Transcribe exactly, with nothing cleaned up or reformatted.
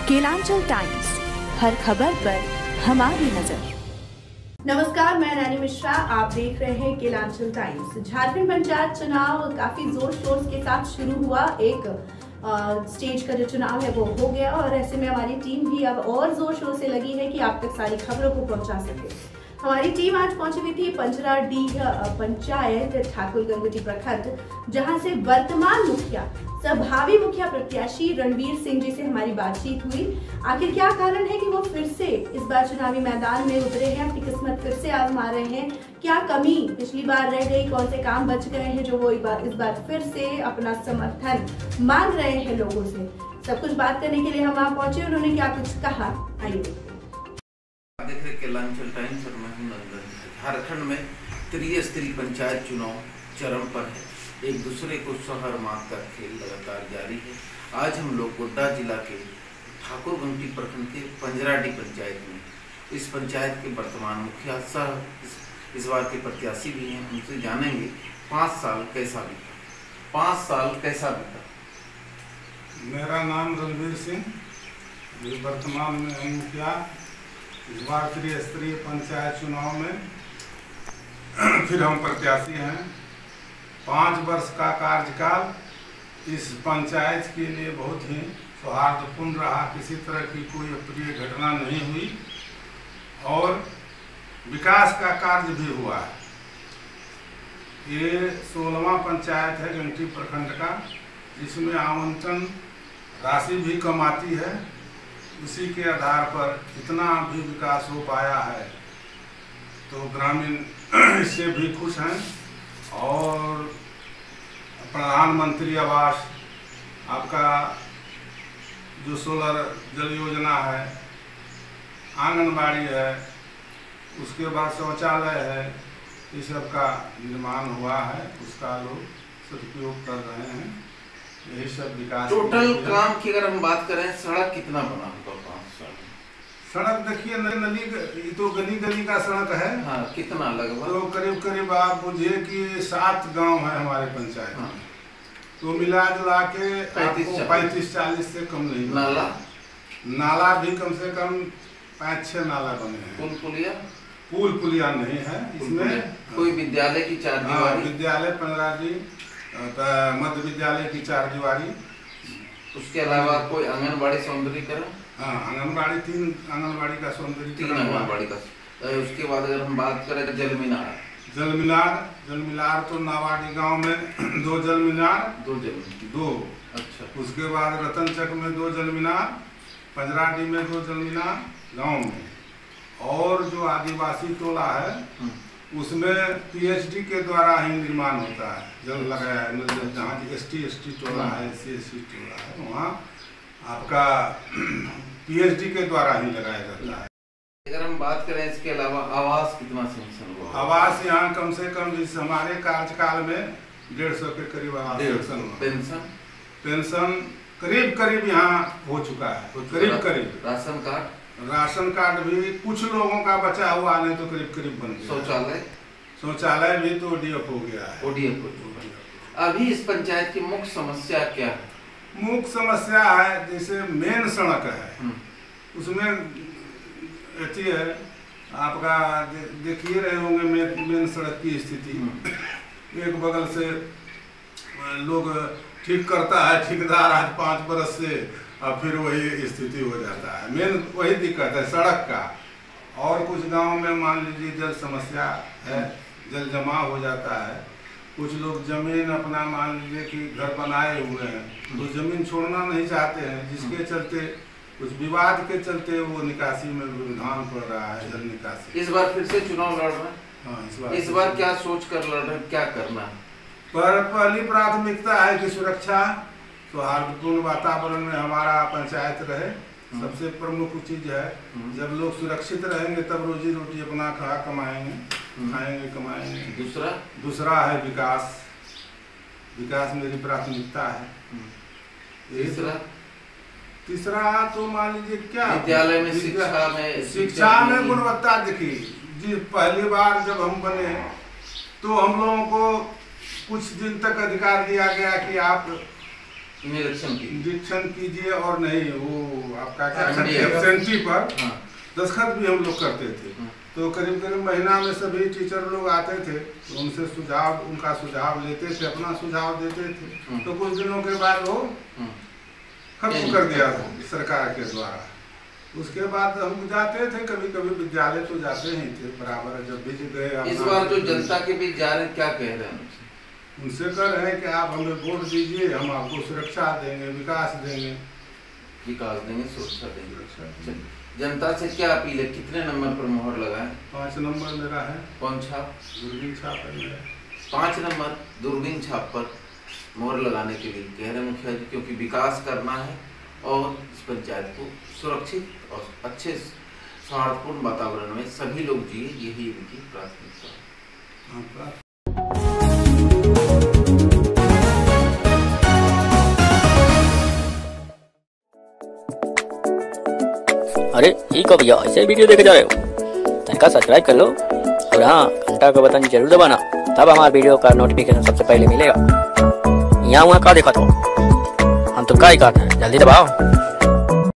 Kelanchal times, हर खबर पर हमारी नजर। नमस्कार, मैं नैनी मिश्रा, आप देख रहे हैं केलांचल टाइम्स। झारखंड पंचायत चुनाव काफी जोर शोर के साथ शुरू हुआ। एक आ, स्टेज का जो चुनाव है वो हो गया और ऐसे में हमारी टीम भी अब और जोर शोर से लगी है कि आप तक सारी खबरों को पहुंचा सके। हमारी टीम आज पहुंची हुई थी पंचराडीह पंचायत ठाकुर गंगटी प्रखंड, जहां से वर्तमान मुखिया सह भावी मुखिया प्रत्याशी रणवीर सिंह जी से हमारी बातचीत हुई। आखिर क्या कारण है कि वो फिर से इस बार चुनावी मैदान में उतरे हैं, अपनी किस्मत फिर से आजमा रहे हैं? क्या कमी पिछली बार रह गई, कौन से काम बच गए हैं जो वो इस बार, इस बार फिर से अपना समर्थन मांग रहे हैं लोगों से? सब कुछ बात करने के लिए हम वहाँ पहुंचे। उन्होंने क्या कुछ कहा, आइए देख रहे केलांचल टाइम्स और मैं हूं नंदन। झारखंड में त्रिस्तरीय पंचायत चुनाव चरम पर है। एक दूसरे को शहर मार का खेल लगातार जारी है। आज हम लोग गोड्डा जिला के ठाकुर गंगटी प्रखंड के पंचराडीह पंचायत में इस पंचायत के वर्तमान मुखिया सह इस, इस बार के प्रत्याशी भी हैं। उनसे जानेंगे पाँच साल कैसा बीता, पाँच साल कैसा बीता। मेरा नाम रणवीर सिंह, वर्तमान में मुखिया इस बार त्रिस्तरीय पंचायत चुनाव में फिर हम प्रत्याशी हैं। पाँच वर्ष का कार्यकाल इस पंचायत के लिए बहुत ही सौहार्दपूर्ण रहा। किसी तरह की कोई अप्रिय घटना नहीं हुई और विकास का कार्य भी हुआ है। ये सोलहवां पंचायत है गंगटी प्रखंड का, जिसमें आवंटन राशि भी कम आती है। उसी के आधार पर इतना भी विकास हो पाया है तो ग्रामीण इससे भी खुश हैं। और प्रधानमंत्री आवास, आपका जो सोलर जल योजना है, आंगनबाड़ी है, उसके बाद शौचालय है, इस सब का निर्माण हुआ है। उसका लोग सदुपयोग कर रहे हैं। यही सब विकास। टोटल काम की अगर हम बात करें, सड़क कितना बना होगा पाँच साल? सड़क देखिए, नली तो गली गली का सड़क है। हाँ, कितना लगभग? तो करीब करीब आप बुझिए कि सात गांव है हमारे पंचायत में। तो मिला जुला के पैंतीस चालीस से कम नहीं। नाला नाला भी कम से कम पाँच छह नाला बने हैं। पुल पुलिया पुल पुलिया नहीं है इसमें। कोई विद्यालय की चार दीवारी? विद्यालय पंचराडीह मध्य विद्यालय की चार दीवारी। उसके अलावा कोई आंगनबाड़ी सौंदर्यीकरण? हाँ, आंगनबाड़ी तीन आंगनबाड़ी का सौंदर्यीकरण। तीन आंगनबाड़ी का। उसके बाद अगर हम बात करें तो जल मीनार? जल मीनार जल मीनार तो नावाडी गांव में दो जल मीनार। दो जल दो अच्छा। उसके बाद रतनचक में दो जल मीनार, पंचराडीह में दो जल मीनार गाँव में। और जो आदिवासी टोला है उसमें पीएचडी के द्वारा ही निर्माण होता है। जल लगाया है जहाँ एस टी एस टी टोला है, एस सी एस टी टोला है, वहाँ आपका पीएचडी के द्वारा ही लगाया जाता है। अगर हम बात करें इसके अलावा आवास कितना सेंक्शन हुआ? आवास यहाँ कम से कम इस हमारे कार्यकाल में डेढ़ सौ के करीब आवास सेंक्शन हुआ। पेंशन पेंशन करीब करीब यहाँ हो चुका है। करीब करीब। Ration card? राशन कार्ड भी कुछ लोगों का बचा हुआ, नहीं तो करीब करीब बन गया। शौचालय? शौचालय भी तो ओडीएफ हो गया है। ओडीएफ हो चुका। अभी इस पंचायत की मुख्य समस्या क्या है? मुख्य समस्या है जैसे मेन सड़क है, उसमें अथी है आपका, देखिए रहे होंगे मेन मेन सड़क की स्थिति। एक बगल से लोग ठीक करता है ठेकेदार आज पाँच बरस से, और फिर वही स्थिति हो जाता है। मेन वही दिक्कत है सड़क का। और कुछ गांव में मान लीजिए जल समस्या है, जल जमा हो जाता है। कुछ लोग जमीन अपना मान लीजिए कि घर बनाए हुए हैं तो जमीन छोड़ना नहीं चाहते हैं, जिसके चलते कुछ विवाद के चलते वो निकासी में विधान पड़ रहा है, जल निकासी। इस बार फिर से चुनाव लड़ रहे हैं? हाँ, इस बार इस बार क्या सोच कर लड़ रहे हैं, क्या करना है? पर पहली प्राथमिकता है कि सुरक्षा, सौहार्दपूर्ण वातावरण में हमारा पंचायत रहे। सबसे प्रमुख चीज है, जब लोग सुरक्षित रहेंगे तब रोजी रोटी अपना खा कमाएंगे, खाएंगे कमाएंगे। दूसरा दूसरा है विकास। विकास मेरी प्राथमिकता है। तीसरा तीसरा तो मान लीजिए क्या, विद्यालय में शिक्षा में शिक्षा में गुणवत्ता। देखिए जी, पहली बार जब हम बने तो हम लोगों को कुछ दिन तक अधिकार दिया गया कि आप निरीक्षण कीजिए निरीक्षण कीजिए और नहीं वो आपका क्या हाँ, एब्सेंटी पर हाँ। दस्तखत भी हम लोग करते थे। तो करीब करीब महीना में सभी टीचर लोग आते थे, तो उनसे सुझाव उनका सुझाव लेते थे, अपना सुझाव देते थे। तो कुछ दिनों के बाद वो खत्म कर दिया सरकार के द्वारा। उसके बाद हम जाते थे कभी कभी विद्यालय, तो जाते ही थे बराबर। जब भी गए इस बार जो जनता के बीच जा रहे हैं क्या कह रहे हैं? उनसे कह रहे हैं कि आप हमें वोट दीजिए, हम आपको सुरक्षा देंगे, विकास देंगे। विकास देंगे, सुरक्षा देंगे। जनता से क्या अपील है? कितने नंबर पर मोहर लगाएं? पाँच नंबर मेरा है। कौन छाप? दूरबीन छाप है मेरा। पाँच नंबर दूरबीन छाप पर मोहर लगाने के लिए कह रहे मुखिया जी, क्योंकि विकास करना है और इस पंचायत को सुरक्षित और अच्छे सौहार्दपूर्ण वातावरण में सभी लोग जिए, यही इनकी प्राथमिकता है। अरे ठीक हो भैया, ऐसे वीडियो देखे जा रहे हो? तनिका सब्सक्राइब कर लो और हाँ घंटा का बटन जरूर दबाना, तब हमारे वीडियो का नोटिफिकेशन सबसे पहले मिलेगा। यहाँ वहाँ का देखा तो हम तो का ही कहते हैं, जल्दी दबाओ।